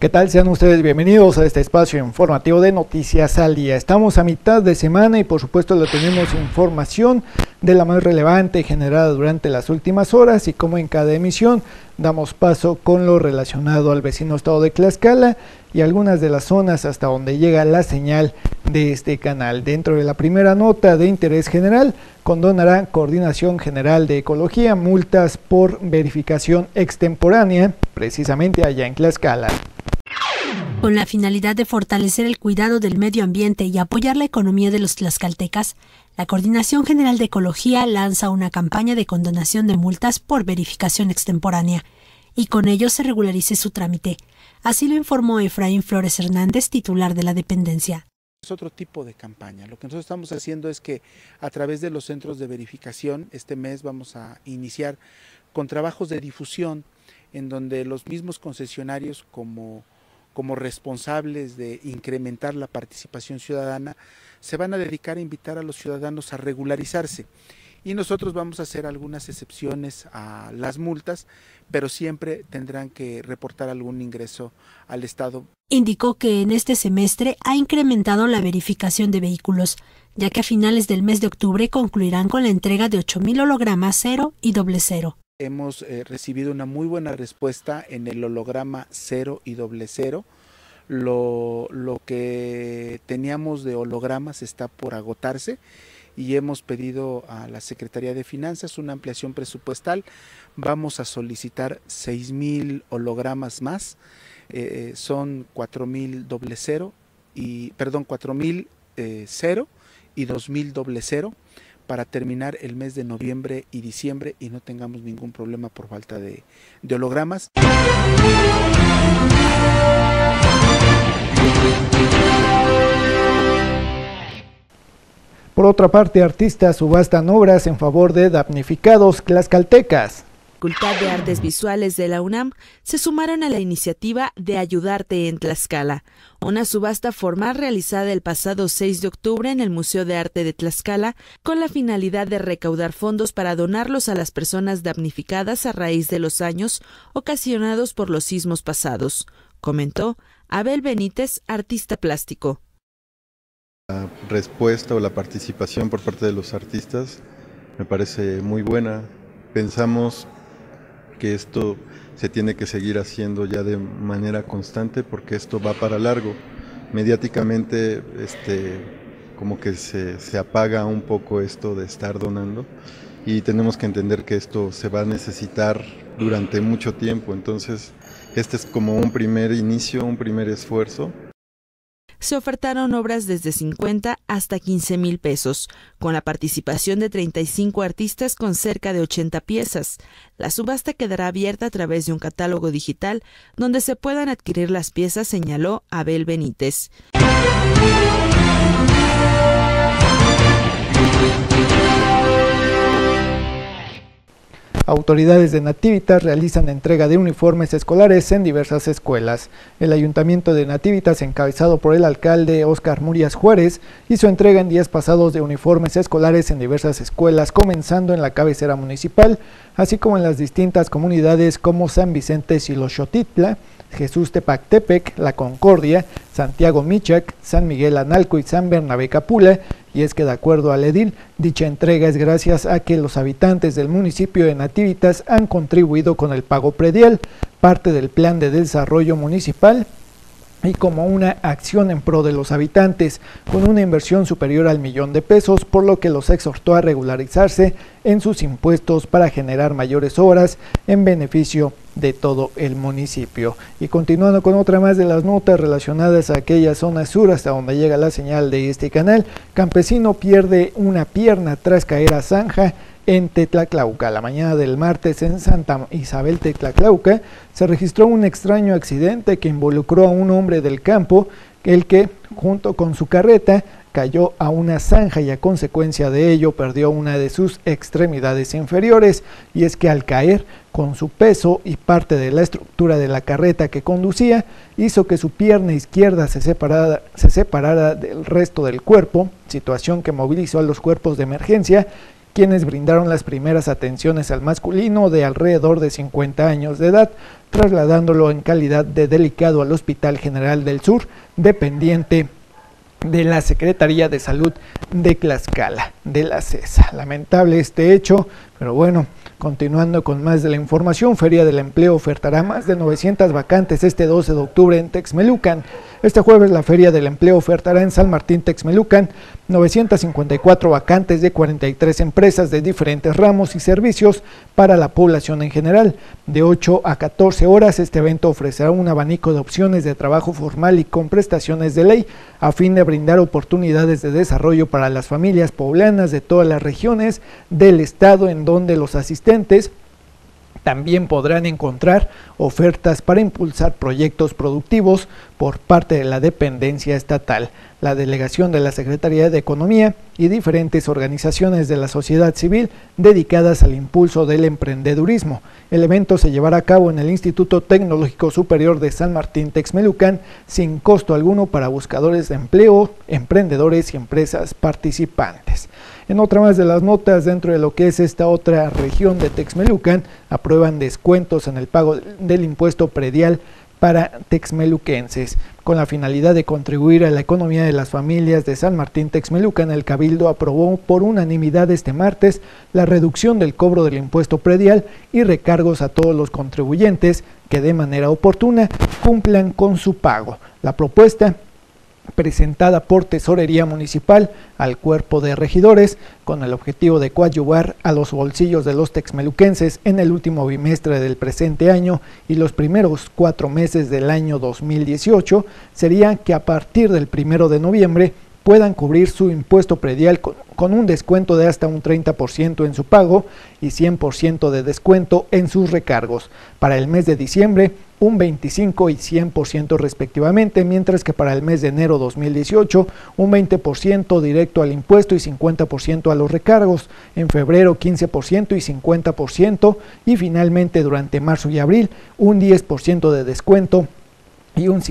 ¿Qué tal? Sean ustedes bienvenidos a este espacio informativo de Noticias al Día. Estamos a mitad de semana y por supuesto le tenemos información de la más relevante generada durante las últimas horas, y como en cada emisión damos paso con lo relacionado al vecino estado de Tlaxcala y algunas de las zonas hasta donde llega la señal de este canal. Dentro de la primera nota de interés general, condonará Coordinación General de Ecología multas por verificación extemporánea, precisamente allá en Tlaxcala. Con la finalidad de fortalecer el cuidado del medio ambiente y apoyar la economía de los tlaxcaltecas, la Coordinación General de Ecología lanza una campaña de condonación de multas por verificación extemporánea, y con ello se regularice su trámite. Así lo informó Efraín Flores Hernández, titular de la dependencia. Es otro tipo de campaña. Lo que nosotros estamos haciendo es que a través de los centros de verificación, este mes vamos a iniciar con trabajos de difusión en donde los mismos concesionarios como responsables de incrementar la participación ciudadana, se van a dedicar a invitar a los ciudadanos a regularizarse. Y nosotros vamos a hacer algunas excepciones a las multas, pero siempre tendrán que reportar algún ingreso al Estado. Indicó que en este semestre ha incrementado la verificación de vehículos, ya que a finales del mes de octubre concluirán con la entrega de 8,000 hologramas 0 y 00. Hemos recibido una muy buena respuesta en el holograma 0 y 00. Lo que teníamos de hologramas está por agotarse y hemos pedido a la Secretaría de Finanzas una ampliación presupuestal. Vamos a solicitar 6,000 hologramas más, son 4,000 00 y 4,000 0 y 2,000 00. Para terminar el mes de noviembre y diciembre y no tengamos ningún problema por falta de hologramas. Por otra parte, artistas subastan obras en favor de damnificados tlaxcaltecas. Facultad de Artes Visuales de la UNAM se sumaron a la iniciativa de Ayudarte en Tlaxcala, una subasta formal realizada el pasado 6 de octubre en el Museo de Arte de Tlaxcala con la finalidad de recaudar fondos para donarlos a las personas damnificadas a raíz de los daños ocasionados por los sismos pasados, comentó Abel Benítez, artista plástico. La respuesta o la participación por parte de los artistas me parece muy buena. Pensamos que esto se tiene que seguir haciendo ya de manera constante porque esto va para largo. Mediáticamente como que se apaga un poco esto de estar donando y tenemos que entender que esto se va a necesitar durante mucho tiempo. Entonces este es como un primer inicio, un primer esfuerzo. Se ofertaron obras desde 50 hasta 15,000 pesos, con la participación de 35 artistas con cerca de 80 piezas. La subasta quedará abierta a través de un catálogo digital donde se puedan adquirir las piezas, señaló Abel Benítez. Autoridades de Nativitas realizan entrega de uniformes escolares en diversas escuelas. El Ayuntamiento de Nativitas, encabezado por el alcalde Óscar Murias Juárez, hizo entrega en días pasados de uniformes escolares en diversas escuelas, comenzando en la cabecera municipal, así como en las distintas comunidades como San Vicente Xiloxotitla, Jesús Tepactepec, La Concordia, Santiago Michac, San Miguel Analco y San Bernabé Capula. Y es que de acuerdo al edil, dicha entrega es gracias a que los habitantes del municipio de Nativitas han contribuido con el pago predial, parte del plan de desarrollo municipal, y como una acción en pro de los habitantes, con una inversión superior al 1,000,000 de pesos, por lo que los exhortó a regularizarse en sus impuestos para generar mayores obras en beneficio de todo el municipio. Y continuando con otra más de las notas relacionadas a aquella zona sur hasta donde llega la señal de este canal, campesino pierde una pierna tras caer a zanja en Tetlaclauca. La mañana del martes en Santa Isabel Tetlaclauca se registró un extraño accidente que involucró a un hombre del campo, el que junto con su carreta cayó a una zanja y a consecuencia de ello perdió una de sus extremidades inferiores. Y es que al caer, con su peso y parte de la estructura de la carreta que conducía, hizo que su pierna izquierda se separara del resto del cuerpo, situación que movilizó a los cuerpos de emergencia quienes brindaron las primeras atenciones al masculino de alrededor de 50 años de edad, trasladándolo en calidad de delicado al Hospital General del Sur, dependiente de la Secretaría de Salud de Tlaxcala, de la CESA. Lamentable este hecho, pero bueno, continuando con más de la información, Feria del Empleo ofertará más de 900 vacantes este 12 de octubre en Texmelucan. Este jueves la Feria del Empleo ofertará en San Martín Texmelucan 954 vacantes de 43 empresas de diferentes ramos y servicios para la población en general. De 8 a 14 horas, este evento ofrecerá un abanico de opciones de trabajo formal y con prestaciones de ley, a fin de brindar oportunidades de desarrollo para las familias poblanas de todas las regiones del estado, en donde los asistentes también podrán encontrar ofertas para impulsar proyectos productivos por parte de la dependencia estatal, la delegación de la Secretaría de Economía y diferentes organizaciones de la sociedad civil dedicadas al impulso del emprendedurismo. El evento se llevará a cabo en el Instituto Tecnológico Superior de San Martín Texmelucan sin costo alguno para buscadores de empleo, emprendedores y empresas participantes. En otra más de las notas, dentro de lo que es esta otra región de Texmelucan, aprueban descuentos en el pago del impuesto predial para texmeluquenses. Con la finalidad de contribuir a la economía de las familias de San Martín Texmelucan, el Cabildo aprobó por unanimidad este martes la reducción del cobro del impuesto predial y recargos a todos los contribuyentes que de manera oportuna cumplan con su pago. La propuesta, presentada por Tesorería Municipal al cuerpo de regidores, con el objetivo de coadyuvar a los bolsillos de los texmeluquenses en el último bimestre del presente año y los primeros 4 meses del año 2018, sería que a partir del 1 de noviembre puedan cubrir su impuesto predial con un descuento de hasta un 30% en su pago y 100% de descuento en sus recargos. Para el mes de diciembre, un 25% y 100% respectivamente, mientras que para el mes de enero 2018, un 20% directo al impuesto y 50% a los recargos. En febrero, 15% y 50%, y finalmente durante marzo y abril, un 10% de descuento y un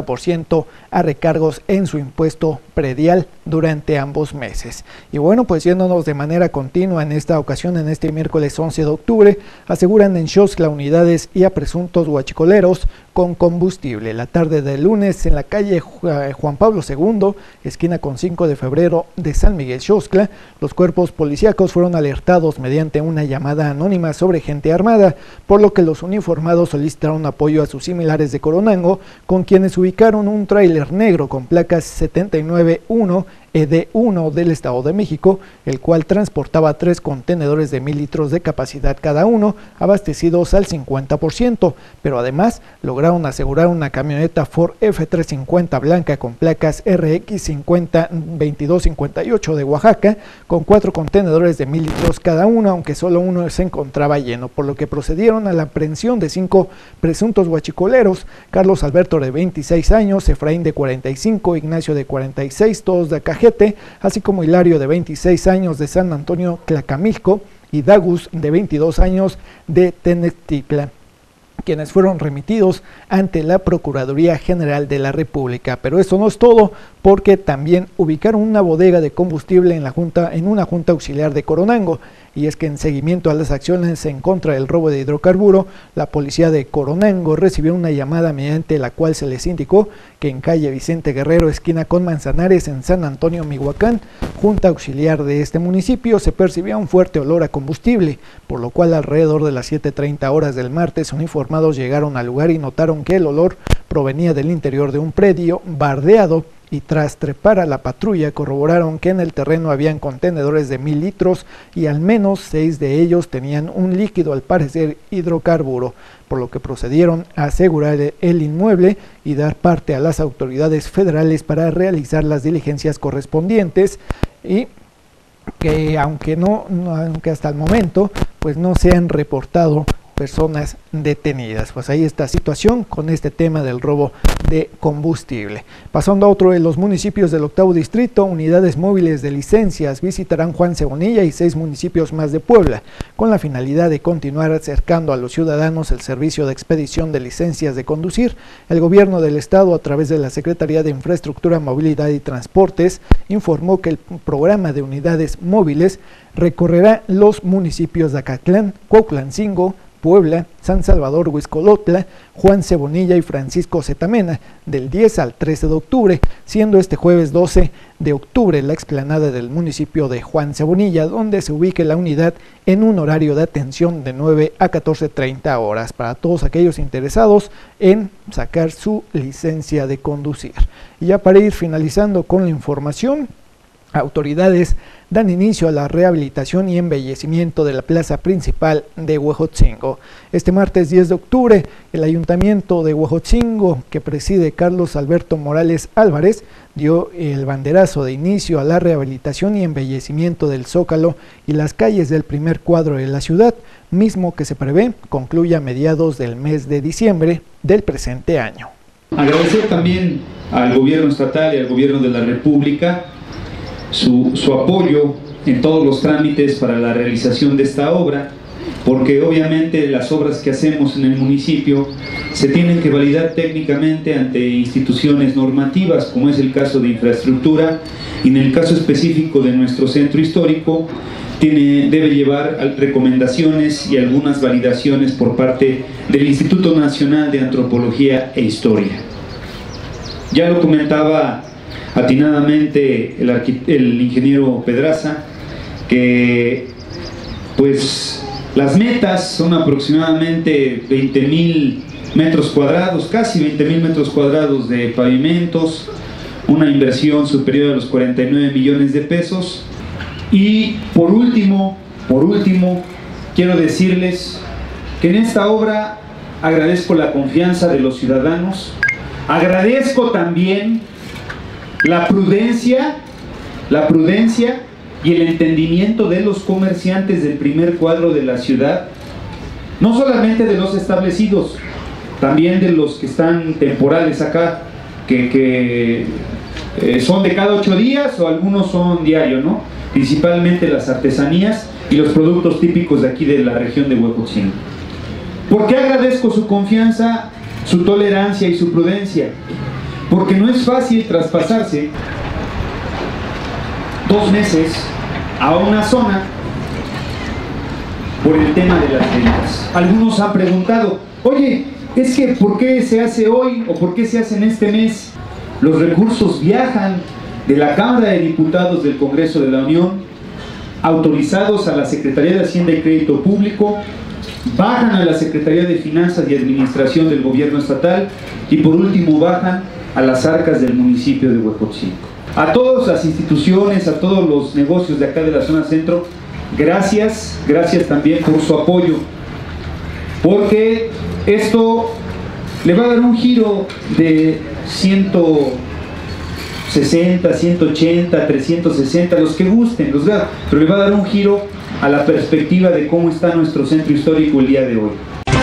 50% a recargos en su impuesto predial durante ambos meses. Y bueno, pues yéndonos de manera continua en esta ocasión, en este miércoles 11 de octubre, aseguran en Xoxtla unidades y a presuntos huachicoleros con combustible. La tarde del lunes, en la calle Juan Pablo II, esquina con 5 de febrero de San Miguel Xoxtla, los cuerpos policíacos fueron alertados mediante una llamada anónima sobre gente armada, por lo que los uniformados solicitaron apoyo a sus similares de Coronango, con quienes ubicaron un tráiler negro con placas 791 ED1 del Estado de México, el cual transportaba 3 contenedores de 1000 litros de capacidad cada uno, abastecidos al 50%, pero además lograron asegurar una camioneta Ford F350 blanca con placas RX 2258 de Oaxaca, con 4 contenedores de 1000 litros cada uno, aunque solo uno se encontraba lleno, por lo que procedieron a la aprehensión de 5 presuntos huachicoleros: Carlos Alberto, de 26 años, Efraín, de 45, Ignacio, de 46, todos de Acajete, así como Hilario, de 26 años, de San Antonio Tlacamilco, y Dagus, de 22 años, de Tenectitla, quienes fueron remitidos ante la Procuraduría General de la República. Pero eso no es todo, porque también ubicaron una bodega de combustible en una junta auxiliar de Coronango. Y es que en seguimiento a las acciones en contra del robo de hidrocarburo, la policía de Coronango recibió una llamada mediante la cual se les indicó que en calle Vicente Guerrero, esquina con Manzanares, en San Antonio, Mihuacán, junta auxiliar de este municipio, se percibía un fuerte olor a combustible, por lo cual alrededor de las 7:30 horas del martes, uniformados llegaron al lugar y notaron que el olor provenía del interior de un predio bardeado, y tras trepar a la patrulla corroboraron que en el terreno habían contenedores de 1000 litros y al menos 6 de ellos tenían un líquido, al parecer hidrocarburo, por lo que procedieron a asegurar el inmueble y dar parte a las autoridades federales para realizar las diligencias correspondientes, y que aunque hasta el momento pues no se han reportado personas detenidas. Pues ahí está situación con este tema del robo de combustible. Pasando a otro de los municipios del octavo distrito, unidades móviles de licencias visitarán Juan Cebonilla y 6 municipios más de Puebla, con la finalidad de continuar acercando a los ciudadanos el servicio de expedición de licencias de conducir. El gobierno del estado, a través de la Secretaría de Infraestructura, Movilidad y Transportes, informó que el programa de unidades móviles recorrerá los municipios de Acatlán, Cuautlancingo, Puebla, San Salvador, Huixcolotla, Juan Cebonilla y Francisco Zetamena, del 10 al 13 de octubre, siendo este jueves 12 de octubre la explanada del municipio de Juan Cebonilla, donde se ubique la unidad en un horario de atención de 9 a 14:30 horas para todos aquellos interesados en sacar su licencia de conducir. Y ya para ir finalizando con la información, autoridades dan inicio a la rehabilitación y embellecimiento de la plaza principal de Huejotzingo. Este martes 10 de octubre, el ayuntamiento de Huejotzingo, que preside Carlos Alberto Morales Álvarez, dio el banderazo de inicio a la rehabilitación y embellecimiento del Zócalo y las calles del primer cuadro de la ciudad, mismo que se prevé concluya a mediados del mes de diciembre del presente año. Agradecer también al gobierno estatal y al gobierno de la República su apoyo en todos los trámites para la realización de esta obra, porque obviamente las obras que hacemos en el municipio se tienen que validar técnicamente ante instituciones normativas, como es el caso de infraestructura, y en el caso específico de nuestro centro histórico debe llevar recomendaciones y algunas validaciones por parte del Instituto Nacional de Antropología e Historia. Ya lo comentaba atinadamente el ingeniero Pedraza, que pues las metas son aproximadamente 20,000 metros cuadrados, casi 20,000 metros cuadrados de pavimentos, una inversión superior a los 49 millones de pesos. Y por último, quiero decirles que en esta obra agradezco la confianza de los ciudadanos, agradezco también la prudencia y el entendimiento de los comerciantes del primer cuadro de la ciudad, no solamente de los establecidos, también de los que están temporales acá, que son de cada 8 días o algunos son diario, ¿no? Principalmente las artesanías y los productos típicos de aquí de la región de Huejotzingo. ¿Por qué agradezco su confianza, su tolerancia y su prudencia? Porque no es fácil traspasarse 2 meses a una zona por el tema de las ventas. Algunos han preguntado, oye, es que ¿por qué se hace hoy o por qué se hace en este mes? Los recursos viajan de la Cámara de Diputados del Congreso de la Unión, autorizados a la Secretaría de Hacienda y Crédito Público, bajan a la Secretaría de Finanzas y Administración del Gobierno Estatal y por último bajan a las arcas del municipio de Huejotzingo. A todas las instituciones, a todos los negocios de acá de la zona centro, gracias también por su apoyo, porque esto le va a dar un giro de 160, 180, 360, los que gusten, pero le va a dar un giro a la perspectiva de cómo está nuestro centro histórico el día de hoy.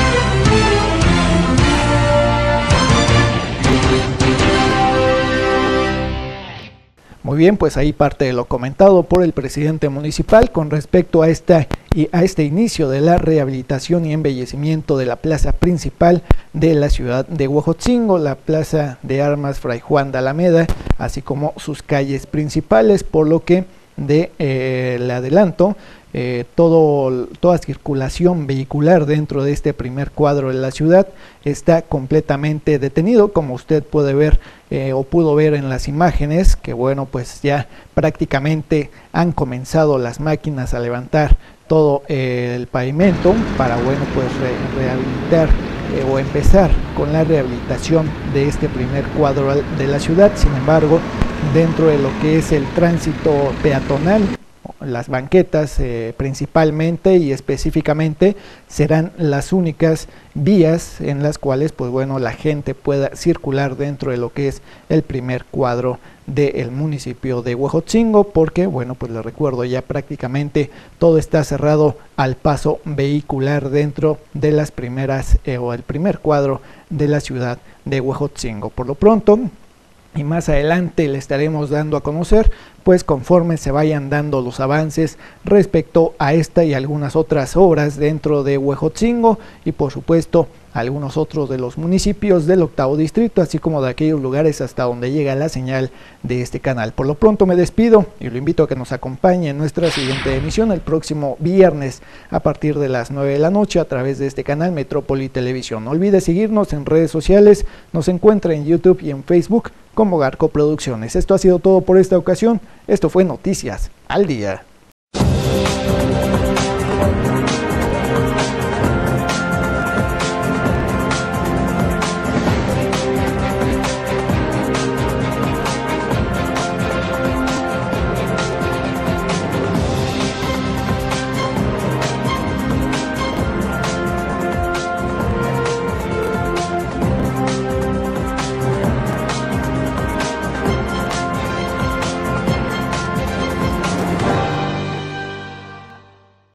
Muy bien, pues ahí parte de lo comentado por el presidente municipal con respecto a este inicio de la rehabilitación y embellecimiento de la plaza principal de la ciudad de Huejotzingo, la plaza de armas Fray Juan de Alameda, así como sus calles principales, por lo que le adelanto, toda circulación vehicular dentro de este primer cuadro de la ciudad está completamente detenido, como usted puede ver o pudo ver en las imágenes, que bueno, pues ya prácticamente han comenzado las máquinas a levantar todo el pavimento para bueno, pues rehabilitar o empezar con la rehabilitación de este primer cuadro de la ciudad. Sin embargo, dentro de lo que es el tránsito peatonal las banquetas principalmente y específicamente serán las únicas vías en las cuales pues bueno, la gente pueda circular dentro de lo que es el primer cuadro del municipio de Huejotzingo, porque bueno, pues les recuerdo, ya prácticamente todo está cerrado al paso vehicular dentro de las primeras o el primer cuadro de la ciudad de Huejotzingo. Por lo pronto, y más adelante le estaremos dando a conocer, pues conforme se vayan dando los avances respecto a esta y algunas otras obras dentro de Huejotzingo y por supuesto algunos otros de los municipios del octavo distrito, así como de aquellos lugares hasta donde llega la señal de este canal. Por lo pronto me despido y lo invito a que nos acompañe en nuestra siguiente emisión el próximo viernes a partir de las 9 de la noche a través de este canal Metrópoli Televisión. No olvide seguirnos en redes sociales, nos encuentra en YouTube y en Facebook como Garco Producciones. Esto ha sido todo por esta ocasión. Esto fue Noticias al Día.